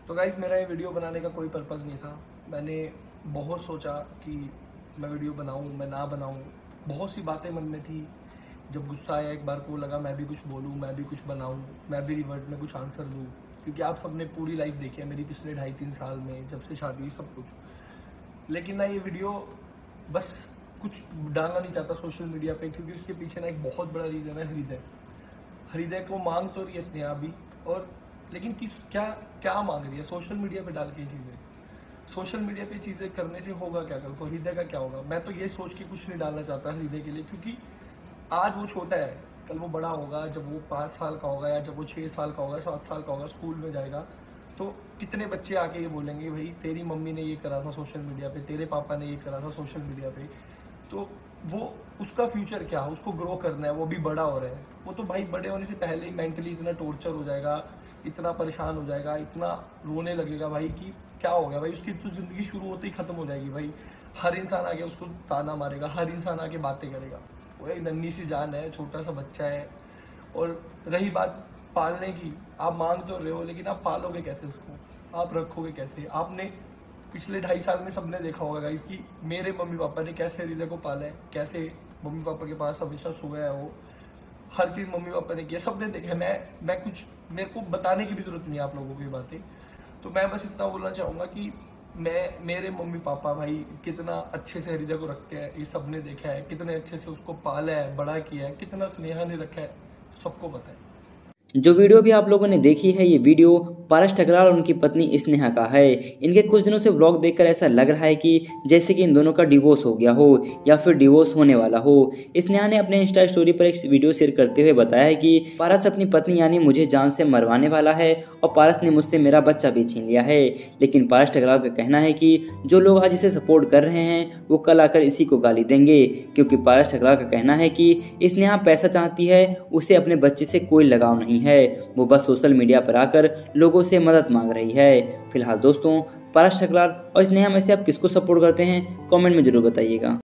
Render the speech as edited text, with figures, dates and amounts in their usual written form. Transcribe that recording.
तो गाइस, मेरा ये वीडियो बनाने का कोई पर्पज़ नहीं था। मैंने बहुत सोचा कि मैं वीडियो बनाऊं, मैं ना बनाऊं। बहुत सी बातें मन में थी। जब गुस्सा आया एक बार को लगा मैं भी कुछ बोलूं, मैं भी कुछ बनाऊं, मैं भी रिवर्ट में कुछ आंसर दूं। क्योंकि आप सबने पूरी लाइफ देखी है मेरी पिछले 2.5-3 साल में, जब से शादी हुई सब कुछ। लेकिन ना ये वीडियो बस कुछ डालना नहीं चाहता सोशल मीडिया पे, क्योंकि उसके पीछे ना एक बहुत बड़ा रीज़न है हृदय। हृदय को मांग तो रही है स्नेहा भी, और लेकिन किस क्या क्या मांग रही है सोशल मीडिया पे डाल के चीज़ें। सोशल मीडिया पे चीज़ें करने से होगा क्या, कल को हृदय का क्या होगा। मैं तो ये सोच के कुछ नहीं डालना चाहता हृदय के लिए, क्योंकि आज वो छोटा है, कल वो बड़ा होगा। जब वो 5 साल का होगा, या जब वो 6 साल का होगा, 7 साल का होगा, स्कूल में जाएगा, तो कितने बच्चे आके ये बोलेंगे भाई तेरी मम्मी ने ये करा था सोशल मीडिया पे, तेरे पापा ने ये करा था सोशल मीडिया पे। तो वो उसका फ्यूचर क्या, उसको ग्रो करना है, वो भी बड़ा हो रहा है। वो तो भाई बड़े होने से पहले ही मेंटली इतना टॉर्चर हो जाएगा, इतना परेशान हो जाएगा, इतना रोने लगेगा भाई कि क्या हो गया भाई। उसकी तो जिंदगी शुरू होते ही खत्म हो जाएगी भाई। हर इंसान आके उसको ताना मारेगा, हर इंसान आके बातें करेगा। वो एक नन्ही सी जान है, छोटा सा बच्चा है। और रही बात पालने की, आप मांग तो रहे हो, लेकिन आप पालोगे कैसे उसको, आप रखोगे कैसे। आपने पिछले 2.5 साल में सबने देखा होगा गाइस कि मेरे मम्मी पापा ने कैसे हृदय को पाला है, कैसे मम्मी पापा के पास हमेशा सोया है वो। हर चीज़ मम्मी पापा ने किया, सबने देखा। मैं कुछ, मेरे को बताने की भी जरूरत नहीं है आप लोगों को ये बातें। तो मैं बस इतना बोलना चाहूँगा कि मेरे मम्मी पापा भाई कितना अच्छे से हृदय को रखते हैं, ये सबने देखा है। कितने अच्छे से उसको पाला है, बड़ा किया है, कितना स्नेहा ने रखा है, सबको पता है। जो वीडियो भी आप लोगों ने देखी है, ये वीडियो पारस ठकराल और उनकी पत्नी स्नेहा का है। इनके कुछ दिनों से व्लॉग देखकर ऐसा लग रहा है कि जैसे कि इन दोनों का डिवोर्स हो गया हो या फिर डिवोर्स होने वाला हो। स्नेहा ने अपने इंस्टा स्टोरी पर एक वीडियो शेयर करते हुए बताया है कि पारस अपनी पत्नी यानी मुझे जान से मरवाने वाला है और पारस ने मुझसे मेरा बच्चा भी छीन लिया है। लेकिन पारस ठकराल का कहना है कि जो लोग आज इसे सपोर्ट कर रहे हैं वो कल आकर इसी को गाली देंगे, क्योंकि पारस ठकराल का कहना है कि स्नेहा पैसा चाहती है, उसे अपने बच्चे से कोई लगाव नहीं है, वो बस सोशल मीडिया पर आकर लोगों से मदद मांग रही है। फिलहाल दोस्तों, पारस ठकराल और स्नेहा में से आप किसको सपोर्ट करते हैं, कमेंट में जरूर बताइएगा।